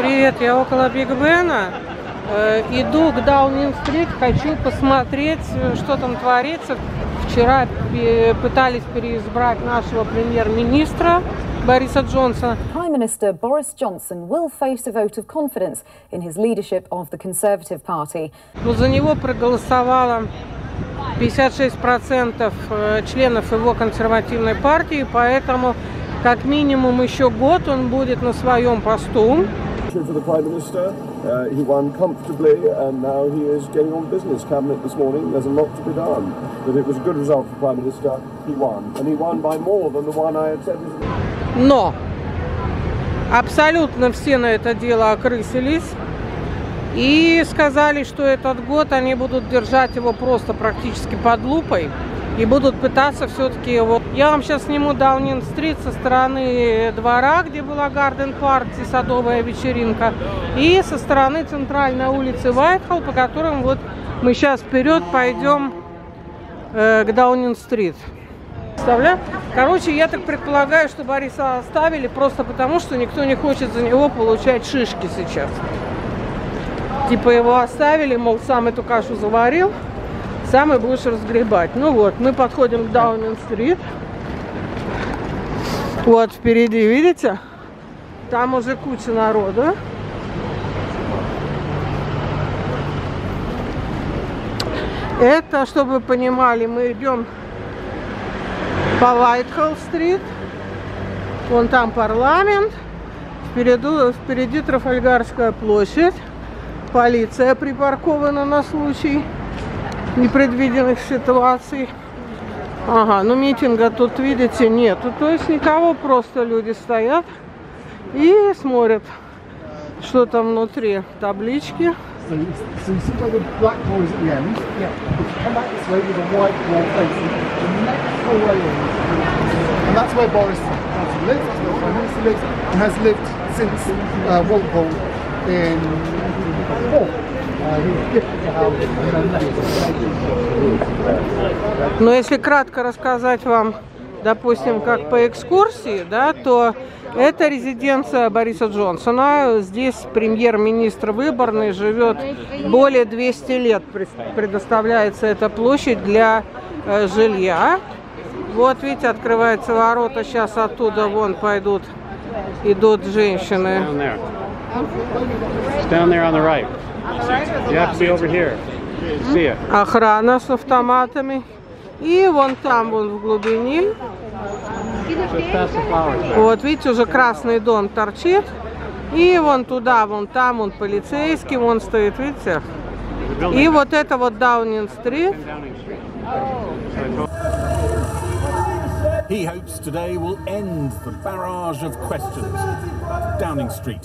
Привет, я около Биг Бена. Иду к Даунинг-стрит, хочу посмотреть, что там творится. Вчера пытались переизбрать нашего премьер-министра Бориса Джонсона. Prime Minister Boris Johnson will face a vote of confidence in his leadership of the Conservative Party. Но за него проголосовало 56% членов его консервативной партии, поэтому как минимум еще год он будет на своем посту. For the Prime Minister, he won comfortably, and now he is getting on business. Cabinet this morning, there's a lot to be done. But it was a good result for the Prime Minister. He won, and he won by more than the one I had said. Но абсолютно все на это дело окрысились и сказали, что этот год они будут держать его просто практически под лупой и будут пытаться все-таки его... Я вам сейчас сниму Даунинг-стрит со стороны двора, где была гарден-парти, садовая вечеринка, и со стороны центральной улицы Уайтхолл, по которым вот мы сейчас вперед пойдем к Даунинг-стрит. Представляю? Короче, я так предполагаю, что Бориса оставили просто потому, что никто не хочет за него получать шишки сейчас. Типа его оставили, мол, сам эту кашу заварил, сам и будешь разгребать. Ну вот, мы подходим к Даунинг-стрит. Вот впереди, видите? Там уже куча народу. Это, чтобы вы понимали, мы идем по Уайтхолл-стрит. Вон там парламент. Впереди Трафальгарская площадь. Полиция припаркована на случай непредвиденных ситуаций. Ага, ну митинга тут, видите, нету. То есть никого, просто люди стоят и смотрят, что там внутри. Таблички. So you see where the black door is at the end? Yeah. Come back this way with a white wall facing the next hallway in. And that's where Boris Johnson lives, that's where the Prime Minister lives, and has lived since Walpole in 4. Но если кратко рассказать вам, допустим, как по экскурсии, да, то это резиденция Бориса Джонсона. Здесь премьер-министр выборный живет более 200 лет. Предоставляется эта площадь для жилья. Вот, видите, открываются ворота. Сейчас оттуда вон идут женщины. Охрана с автоматами. И вон там, вон в глубине. Вот, видите, уже Красный дом торчит. И вон туда, вон там, вон полицейский, вон стоит, видите. И вот это вот Даунинг-стрит. He hopes today will end the barrage of questions about Downing Street.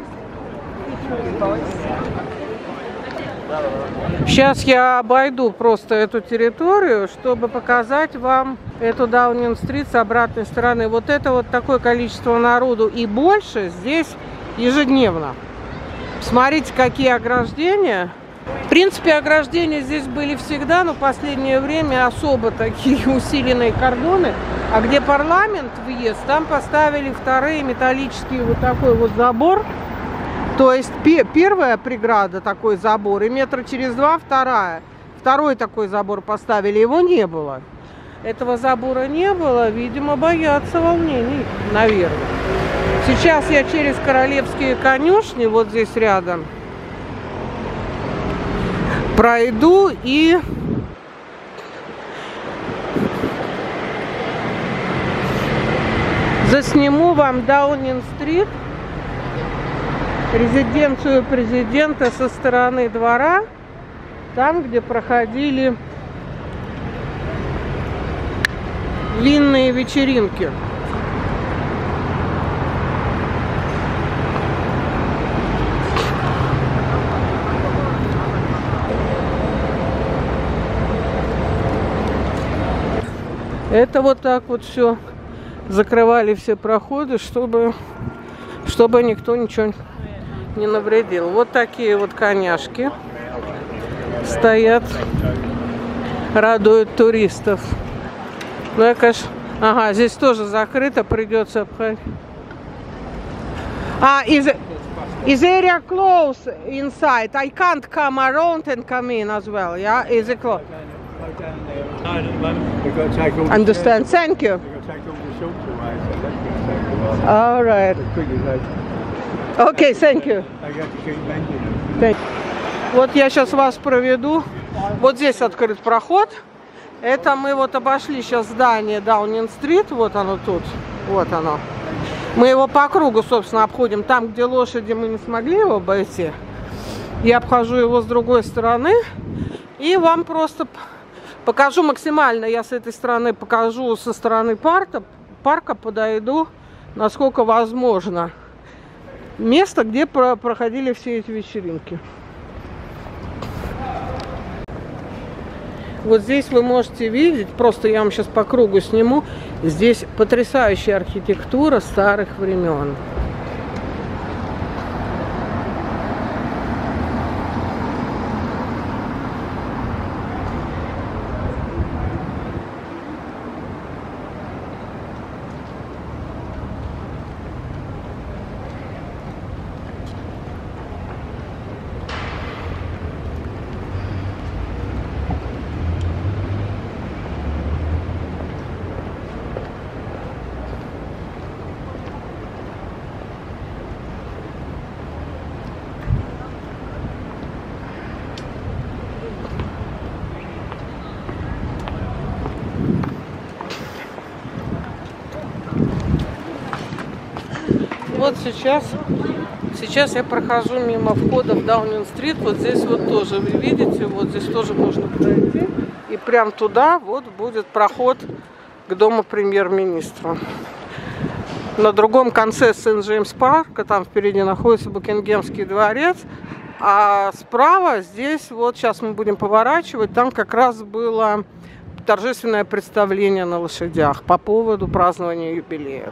Сейчас я обойду просто эту территорию, чтобы показать вам эту Даунинг-стрит с обратной стороны. Вот это вот такое количество народу и больше здесь ежедневно. Смотрите, какие ограждения. В принципе, ограждения здесь были всегда, но в последнее время особо такие усиленные кордоны. А где парламент, въезд, там поставили вторые металлические вот такой вот забор. То есть первая преграда, такой забор, и метра через два вторая. Второй такой забор поставили, его не было. Этого забора не было, видимо, боятся волнений, наверное. Сейчас я через Королевские конюшни, вот здесь рядом, пройду и засниму вам Даунинг-стрит, резиденцию президента со стороны двора, там, где проходили винные вечеринки. Это вот так вот все закрывали, все проходы, чтобы никто ничего не навредил. Вот такие вот коняшки стоят, радуют туристов. Ну, я, конечно... Ага, здесь тоже закрыто, придется обходить. Is the area close inside? I can't come around and come in as well, yeah? Is it close? Understand, thank you. All right. Okay, thank you. Вот я сейчас вас проведу. Вот здесь открыт проход. Это мы вот обошли сейчас здание Даунинг-стрит. Вот оно тут. Вот оно. Мы его по кругу, собственно, обходим. Там, где лошади, мы не смогли его обойти. Я обхожу его с другой стороны. И вам просто покажу максимально. Я с этой стороны покажу, со стороны парка подойду, насколько возможно. Место, где проходили все эти вечеринки. Вот здесь вы можете видеть, просто я вам сейчас по кругу сниму, здесь потрясающая архитектура старых времен. Вот сейчас я прохожу мимо входа в Даунинг-стрит. Вот здесь вот тоже, вы видите, вот здесь тоже можно пройти. И прям туда вот будет проход к дому премьер-министра. На другом конце Сент-Джеймс-парка, там впереди находится Букингемский дворец. А справа здесь, вот сейчас мы будем поворачивать, там как раз было торжественное представление на лошадях по поводу празднования юбилея.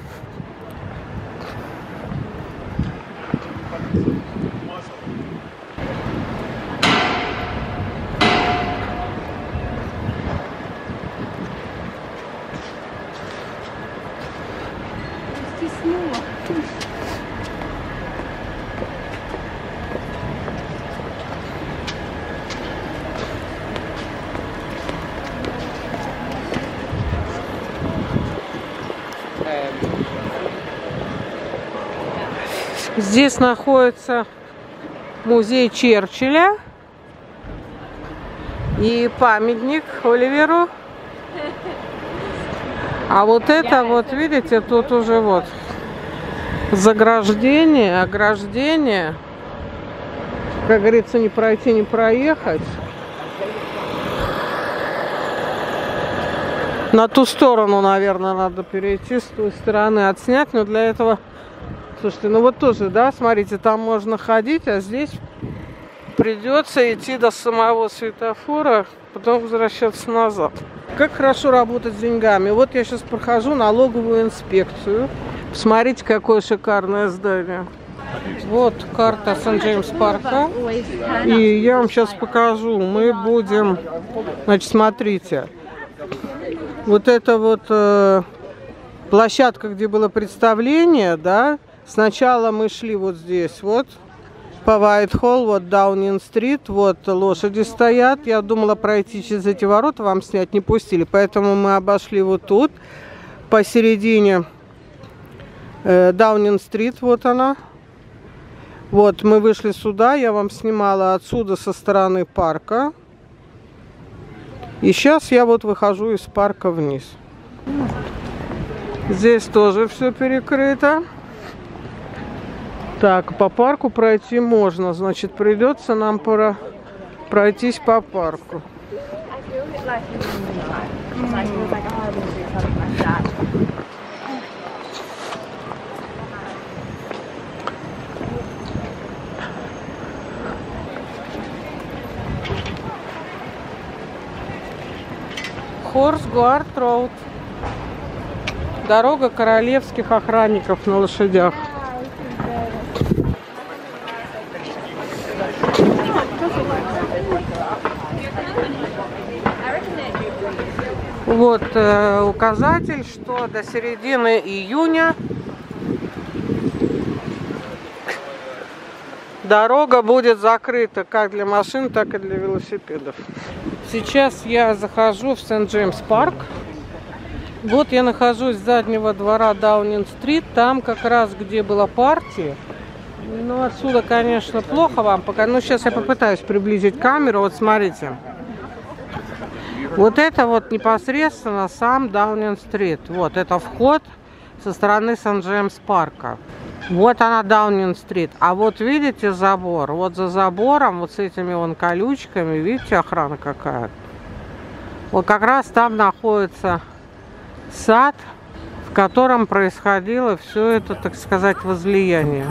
Здесь находится музей Черчилля и памятник Оливеру. А вот это вот, видите, тут уже вот заграждение, ограждение. Как говорится, не пройти, не проехать. На ту сторону, наверное, надо перейти, с той стороны отснять, но для этого... Слушайте, ну вот тоже, да, смотрите, там можно ходить, а здесь придется идти до самого светофора, потом возвращаться назад. Как хорошо работать с деньгами. Вот я сейчас прохожу налоговую инспекцию. Посмотрите, какое шикарное здание. Вот карта Сент-Джеймс-парка. И я вам сейчас покажу. Мы будем... Значит, смотрите. Вот это вот площадка, где было представление, да. Сначала мы шли вот здесь, вот, по Уайтхолл, вот Даунинг-стрит, вот лошади стоят. Я думала пройти через эти ворота, вам снять не пустили, поэтому мы обошли вот тут, посередине Даунинг-стрит, вот она. Вот, мы вышли сюда, я вам снимала отсюда, со стороны парка. И сейчас я вот выхожу из парка вниз. Здесь тоже все перекрыто. Так, по парку пройти можно, значит, придется нам пройтись по парку. Хорс-Гуард Роуд. Дорога королевских охранников на лошадях. Вот указатель, что до середины июня дорога будет закрыта как для машин, так и для велосипедов. Сейчас я захожу в Сент-Джеймс-парк. Вот я нахожусь с заднего двора Даунинг-стрит, там как раз где была партия. Ну, отсюда, конечно, плохо вам пока. Но сейчас я попытаюсь приблизить камеру. Вот смотрите. Вот это вот непосредственно сам Даунинг-стрит. Вот это вход со стороны Сент-Джеймс-парка. Вот она, Даунинг-стрит. А вот видите забор? Вот за забором, вот с этими вон колючками, видите, охрана какая? Вот как раз там находится сад, в котором происходило все это, так сказать, возлияние.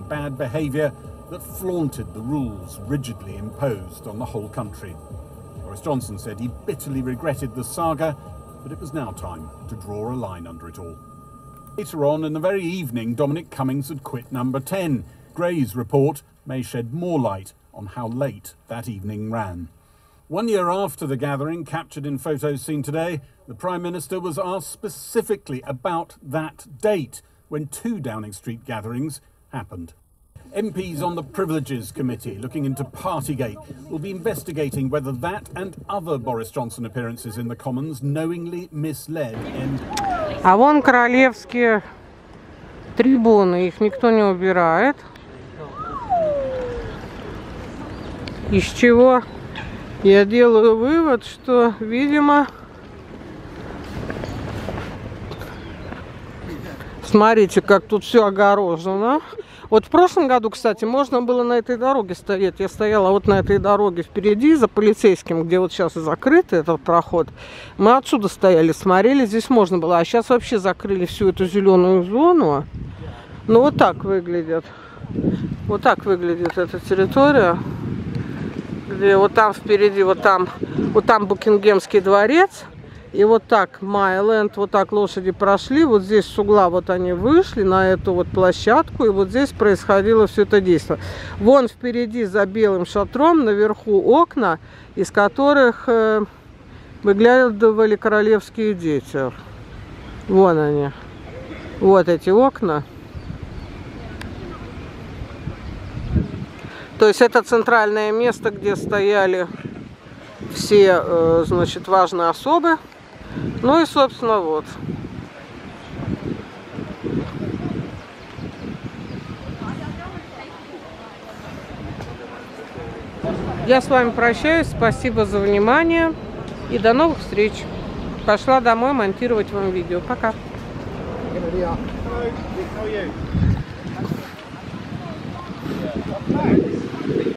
Boris Johnson said he bitterly regretted the saga, but it was now time to draw a line under it all. Later on in the very evening, Dominic Cummings had quit Number 10. Gray's report may shed more light on how late that evening ran. 1 year after the gathering captured in photos seen today, the Prime Minister was asked specifically about that date when 2 Downing Street gatherings happened. MPs on the Privileges Committee, looking into Partygate, will be investigating whether that and other Boris Johnson appearances in the Commons knowingly misled MPs. А вон королевские трибуны, их никто не убирает. Из чего я делаю вывод, что, видимо, смотрите, как тут все огорожено. Вот в прошлом году, кстати, можно было на этой дороге стоять. Я стояла вот на этой дороге впереди, за полицейским, где вот сейчас и закрытый этот проход. Мы отсюда стояли, смотрели, здесь можно было. А сейчас вообще закрыли всю эту зеленую зону. Ну, вот так выглядит. Вот так выглядит эта территория. Где вот там впереди, вот там Букингемский дворец. И вот так Майленд, вот так лошади прошли, вот здесь с угла вот они вышли на эту вот площадку, и вот здесь происходило все это действие. Вон впереди за белым шатром наверху окна, из которых выглядывали королевские дети. Вон они. Вот эти окна. То есть это центральное место, где стояли все, значит, важные особы. Ну и, собственно, вот. Я с вами прощаюсь. Спасибо за внимание. И до новых встреч. Пошла домой монтировать вам видео. Пока.